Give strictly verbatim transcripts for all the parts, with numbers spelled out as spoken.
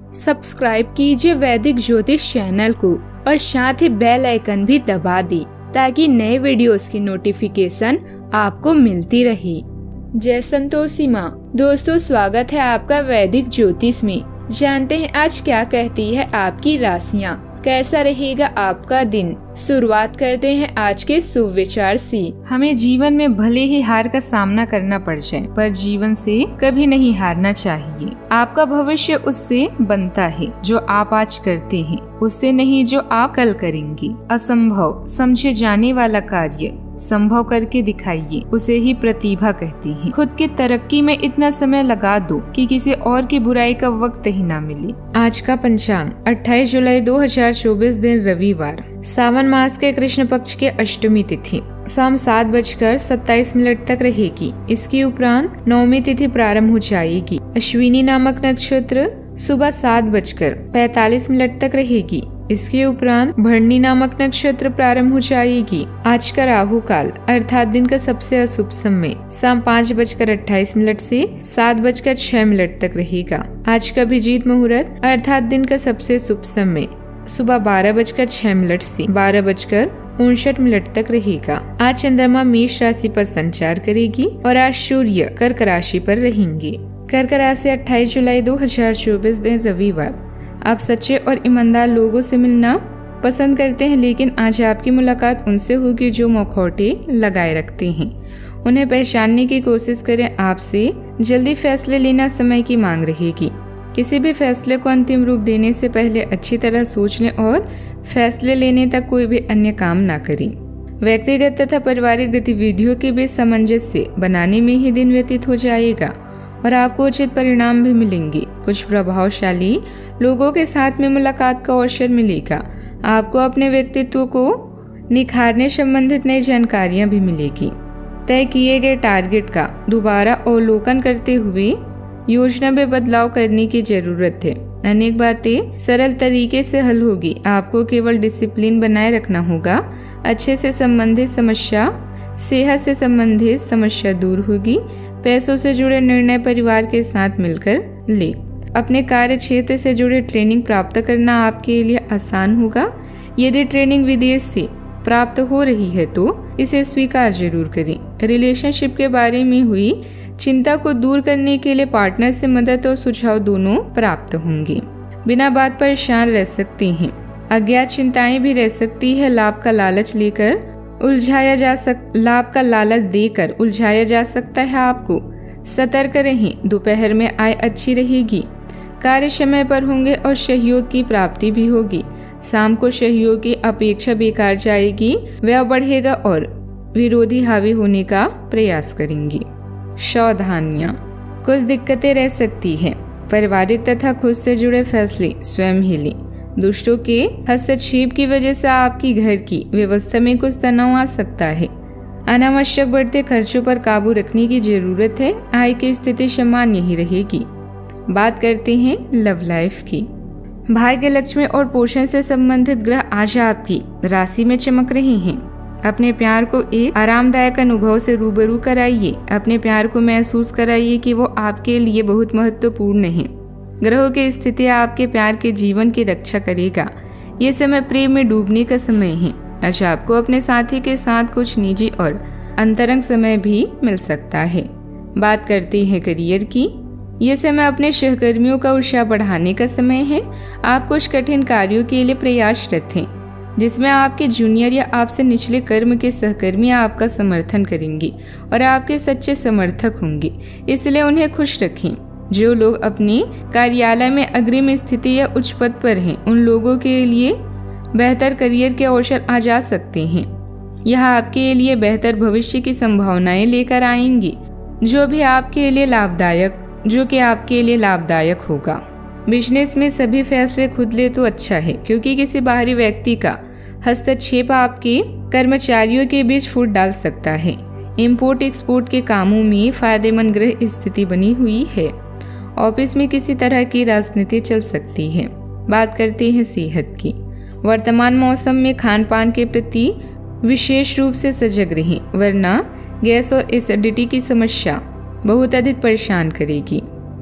Subscribe कीजिए वैदिक ज्योतिष चैनल को और साथ ही बेल आइकन भी दबा दी ताकि नए वीडियोस की नोटिफिकेशन आपको मिलती रहे। जय संतोषी माँ। दोस्तों, स्वागत है आपका वैदिक ज्योतिष में। जानते हैं आज क्या कहती है आपकी राशियाँ, कैसा रहेगा आपका दिन। शुरुआत करते हैं आज के शुभ विचार से। हमें जीवन में भले ही हार का सामना करना पड़ जाए, पर जीवन से कभी नहीं हारना चाहिए। आपका भविष्य उससे बनता है जो आप आज करते हैं, उससे नहीं जो आप कल करेंगे। असंभव समझे जाने वाला कार्य संभव करके दिखाइए, उसे ही प्रतिभा कहती हैं। खुद की तरक्की में इतना समय लगा दो कि किसी और की बुराई का वक्त ही ना मिले। आज का पंचांग अट्ठाईस जुलाई दो हजार चौबीस दिन रविवार, सावन मास के कृष्ण पक्ष के अष्टमी तिथि शाम सात बजकर सत्ताईस मिनट तक रहेगी। इसके उपरांत नवमी तिथि प्रारंभ हो जाएगी। अश्विनी नामक नक्षत्र सुबह सात बजकर पैतालीस मिनट तक रहेगी। इसके उपरांत भरणी नामक नक्षत्र प्रारंभ हो जाएगी। आज का राहु काल अर्थात दिन का सबसे अशुभ समय शाम पाँच बजकर अट्ठाईस मिनट से सात बजकर छह मिनट तक रहेगा। आज का अभिजीत मुहूर्त अर्थात दिन का सबसे शुभ समय सुबह बारह बजकर छह मिनट से बारह बजकर उनसठ मिनट तक रहेगा। आज चंद्रमा मेष राशि पर संचार करेगी और आज सूर्य कर्क राशि पर रहेंगे। कर्क राशि अट्ठाईस जुलाई दो हजार चौबीस दिन रविवार। आप सच्चे और ईमानदार लोगों से मिलना पसंद करते हैं, लेकिन आज आपकी मुलाकात उनसे होगी जो मुखौटे लगाए रखते हैं। उन्हें पहचानने की कोशिश करें। आपसे जल्दी फैसले लेना समय की मांग रहेगी। किसी भी फैसले को अंतिम रूप देने से पहले अच्छी तरह सोच लें और फैसले लेने तक कोई भी अन्य काम ना करें। व्यक्तिगत तथा पारिवारिक गतिविधियों के बीच सामंजस्य बनाने में ही दिन व्यतीत हो जाएगा और आपको उचित परिणाम भी मिलेंगे। कुछ प्रभावशाली लोगों के साथ में मुलाकात का अवसर मिलेगा। आपको अपने व्यक्तित्व को निखारने संबंधित नई जानकारियां भी मिलेगी। तय किए गए टारगेट का दोबारा अवलोकन करते हुए योजना में बदलाव करने की जरूरत है। अनेक बातें सरल तरीके से हल होगी। आपको केवल डिसिप्लिन बनाए रखना होगा। अच्छे से संबंधित समस्या, सेहत से संबंधित समस्या दूर होगी। पैसों से जुड़े निर्णय परिवार के साथ मिलकर ले। अपने कार्य क्षेत्र से जुड़े ट्रेनिंग प्राप्त करना आपके लिए आसान होगा। यदि ट्रेनिंग विदेश से प्राप्त हो रही है तो इसे स्वीकार जरूर करें। रिलेशनशिप के बारे में हुई चिंता को दूर करने के लिए पार्टनर से मदद और सुझाव दोनों प्राप्त होंगे। बिना बात परेशान रह सकते हैं। अज्ञात चिंताएं भी रह सकती है। लाभ का लालच लेकर उलझाया जा सक लाभ का लालच देकर उलझाया जा सकता है। आपको सतर्क रहें। दोपहर में आय अच्छी रहेगी। कार्य समय पर होंगे और सहयोग की प्राप्ति भी होगी। शाम को सहयोग की अपेक्षा बेकार जाएगी। व्यय बढ़ेगा और विरोधी हावी होने का प्रयास करेंगे। सावधानियां, कुछ दिक्कतें रह सकती हैं। पारिवारिक तथा खुद से जुड़े फैसले स्वयं ही लें। दुष्टों के हस्तक्षेप की वजह से आपकी घर की व्यवस्था में कुछ तनाव आ सकता है। अनावश्यक बढ़ते खर्चों पर काबू रखने की जरूरत है। आय की स्थिति सामान्य ही रहेगी। बात करते हैं लव लाइफ की। भाग्य, लक्ष्मी और पोषण से संबंधित ग्रह आज आपकी राशि में चमक रहे हैं। अपने प्यार को एक आरामदायक अनुभव से रूबरू कराइए। अपने प्यार को महसूस कराइए कि वो आपके लिए बहुत महत्वपूर्ण है। ग्रहों की स्थिति आपके प्यार के जीवन की रक्षा करेगा। ये समय प्रेम में डूबने का समय है। आज आपको अपने साथी के साथ कुछ निजी और अंतरंग समय भी मिल सकता है। बात करते हैं करियर की। ये समय अपने सहकर्मियों का उत्साह बढ़ाने का समय है। आप कुछ कठिन कार्यों के लिए प्रयासरत हैं, जिसमें आपके जूनियर या आपसे निचले कर्म के सहकर्मी आपका समर्थन करेंगे और आपके सच्चे समर्थक होंगे, इसलिए उन्हें खुश रखें। जो लोग अपने कार्यालय में अग्रिम स्थिति या उच्च पद पर हैं, उन लोगों के लिए बेहतर करियर के अवसर आ जा सकते हैं। यह आपके लिए बेहतर भविष्य की संभावनाएं लेकर आएंगी, जो भी आपके लिए लाभदायक जो कि आपके लिए लाभदायक होगा। बिजनेस में सभी फैसले खुद ले तो अच्छा है, क्योंकि किसी बाहरी व्यक्ति का हस्तक्षेप आपके कर्मचारियों के बीच फूट डाल सकता है। इंपोर्ट एक्सपोर्ट के कामों में फायदेमंद ग्रह स्थिति बनी हुई है। ऑफिस में किसी तरह की राजनीति चल सकती है। बात करते हैं सेहत की। वर्तमान मौसम में खान पान के प्रति विशेष रूप से सजग रहें, वरना गैस और एसिडिटी की समस्या बहुत अधिक परेशान करेगी।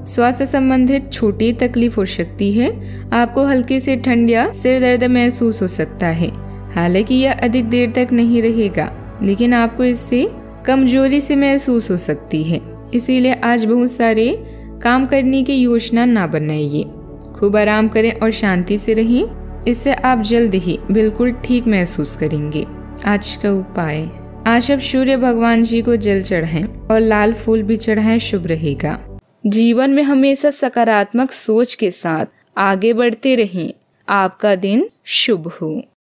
स्वास्थ्य संबंधित छोटी तकलीफ हो सकती है। आपको हल्की सी ठंड या सिर दर्द महसूस हो सकता है। हालांकि यह अधिक देर तक नहीं रहेगा, लेकिन आपको इससे कमजोरी से महसूस हो सकती है। इसीलिए आज बहुत सारे काम करने की योजना ना बनाइए। खूब आराम करें और शांति से रहें। इससे आप जल्द ही बिल्कुल ठीक महसूस करेंगे। आज का उपाय, आज आप सूर्य भगवान जी को जल चढ़ाएं और लाल फूल भी चढ़ाएं, शुभ रहेगा। जीवन में हमेशा सकारात्मक सोच के साथ आगे बढ़ते रहें। आपका दिन शुभ हो।